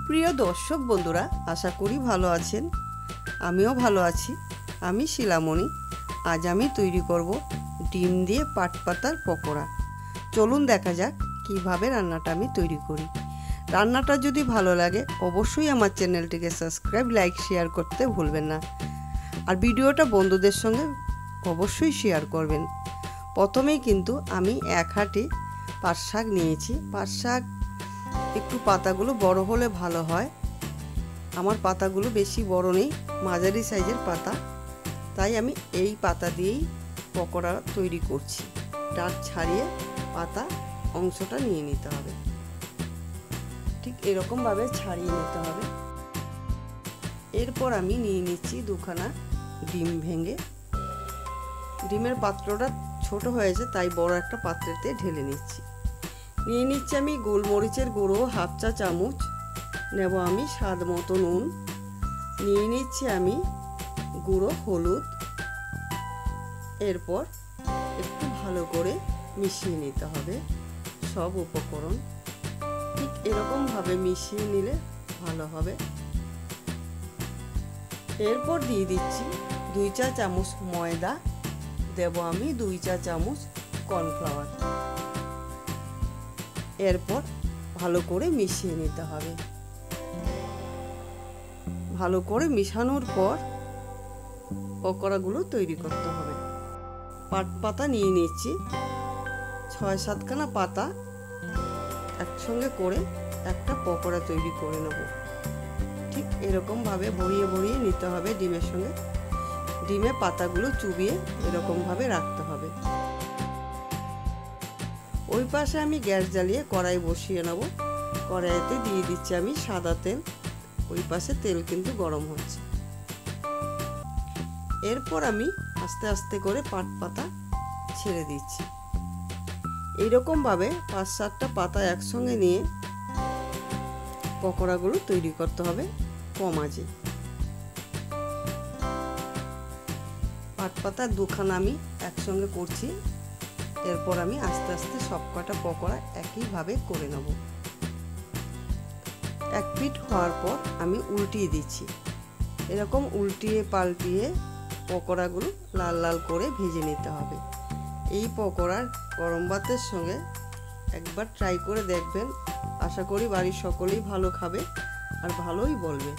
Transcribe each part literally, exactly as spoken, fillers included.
প্রিয় দর্শক বন্ধুরা, আশা করি ভালো আছেন। আমিও ভালো আছি। আমি শিলামণি। আজ আমি তৈরি করব ডিম দিয়ে পাট পাতার পকোড়া। চলুন দেখা যাক কিভাবে রান্নাটা আমি তৈরি করি। রান্নাটা যদি ভালো লাগে অবশ্যই আমার চ্যানেলটিকে সাবস্ক্রাইব, লাইক, শেয়ার করতে ভুলবেন না। আর ভিডিওটা বন্ধুদের সঙ্গে অবশ্যই শেয়ার করবেন। প্রথমেই কিন্তু আমি এক হাঁটি পাট শাক নিয়েছি। পাট শাক একটু পাতাগুলো বড় হলে ভালো হয়। আমার পাতাগুলো বেশি বড় নেই, মাঝারি সাইজের পাতা, তাই আমি এই পাতা দিয়েই পকোড়া তৈরি করছি। ডাঁট ছাড়িয়ে পাতা অংশটা নিয়ে নিতে হবে, ঠিক এরকমভাবে ছাড়িয়ে নিতে হবে। এরপর আমি নিয়ে নিচ্ছি দুখানা ডিম ভেঙে। ডিমের পাত্রটা ছোট হয়েছে তাই বড় একটা পাত্রেতে ঢেলে নিচ্ছি। নিয়ে নিচ্ছি আমি গোলমরিচের গুঁড়ো হাফ চা চামচ, নেব আমি স্বাদ মতো নুন, নিয়ে নিচ্ছি আমি গুঁড়ো হলুদ। এরপর একটু ভালো করে মিশিয়ে নিতে হবে সব উপকরণ। ঠিক এরকমভাবে মিশিয়ে নিলে ভালো হবে। এরপর দিয়ে দিচ্ছি দুই চা চামচ ময়দা, দেব আমি দুই চা চামচ কর্নফ্লাওয়ার। এরপর ভালো করে মিশিয়ে নিতে হবে। ভালো করে মিশানোর পর পকোড়াগুলো তৈরি করতে হবে। পাট পাতা নিয়ে নিচ্ছি, ছয় সাতখানা পাতা একসঙ্গে করে একটা পকোড়া তৈরি করে নেব। ঠিক এরকমভাবে ভরিয়ে ভরিয়ে নিতে হবে ডিমের সঙ্গে। ডিমে পাতাগুলো চুবিয়ে এরকমভাবে রাখতে হবে। ওই পাশে আমি গ্যাস জ্বালিয়ে কড়াই বসিয়ে নেব। কড়াইতে দিয়ে দিচ্ছি আমি সাদা তেল। ওই পাশে তেল কিন্তু গরম হচ্ছে। এরপর আমি আস্তে আস্তে করে পাট পাতা ছেড়ে দিচ্ছি। এইরকমভাবে পাঁচ সাতটা পাতা একসঙ্গে নিয়ে পকোড়াগুলো তৈরি করতে হবে কম আঁচে। পাট পাতা দুখানা আমি একসঙ্গে করছি। এরপর আমি আস্তে আস্তে সবকটা পকোড়া একইভাবে করে নেব। এক পিঠ হওয়ার পর আমি উল্টিয়ে দিচ্ছি। এরকম উল্টিয়ে পাল্টিয়ে পকোড়াগুলো লাল লাল করে ভেজে নিতে হবে। এই পকোড়ার গরম ভাতের সঙ্গে একবার ট্রাই করে দেখবেন। আশা করি বাড়ির সকলেই ভালো খাবে আর ভালোই বলবে।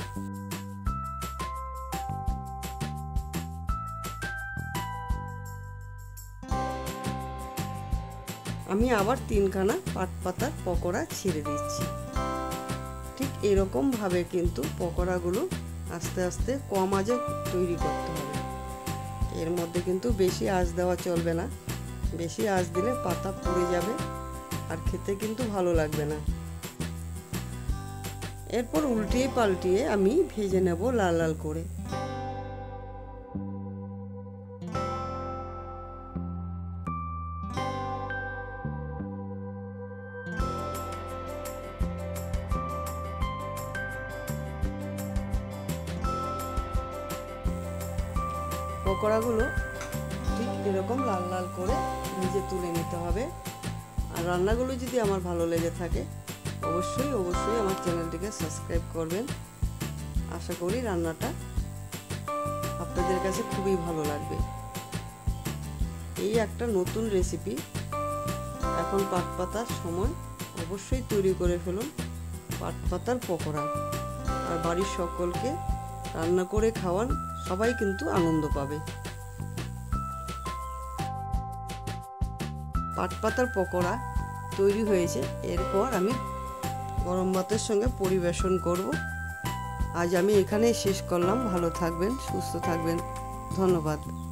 আমি আবার তিনখানা পাট পাতার পকোড়া ছেড়ে দিচ্ছি। ঠিক এরকম ভাবে কিন্তু পকোড়াগুলো আস্তে আস্তে কম আঁচে তৈরি করতে হবে। এর মধ্যে কিন্তু বেশি আঁচ দেওয়া চলবে না। বেশি আঁচ দিলে পাতা পুড়ে যাবে আর খেতে কিন্তু ভালো লাগবে না। এরপর উল্টিয়ে পাল্টিয়ে আমি ভেজে নেব লাল লাল করে। পকোড়াগুলো ঠিক এরকম লাল লাল করে ভেজে তুলে নিতে হবে। আর রান্নাগুলো যদি আমার ভালো লেগে থাকে অবশ্যই অবশ্যই আমার চ্যানেলটিকে সাবস্ক্রাইব করবেন। আশা করি রান্নাটা আপনাদের কাছে খুবই ভালো লাগবে। এই একটা নতুন রেসিপি। এখন পাট পাতার সময় অবশ্যই তৈরি করে ফেলুন পাট পাতার পকোড়া। আর বাড়ির সকলকে রান্না করে খাওয়ান, সবাই কিন্তু আনন্দ পাবে। পাট পাতার পকোড়া তৈরি হয়েছে। এরপর আমি গরম ভাতের সঙ্গে পরিবেশন করব। আজ আমি এখানেই শেষ করলাম। ভালো থাকবেন, সুস্থ থাকবেন। ধন্যবাদ।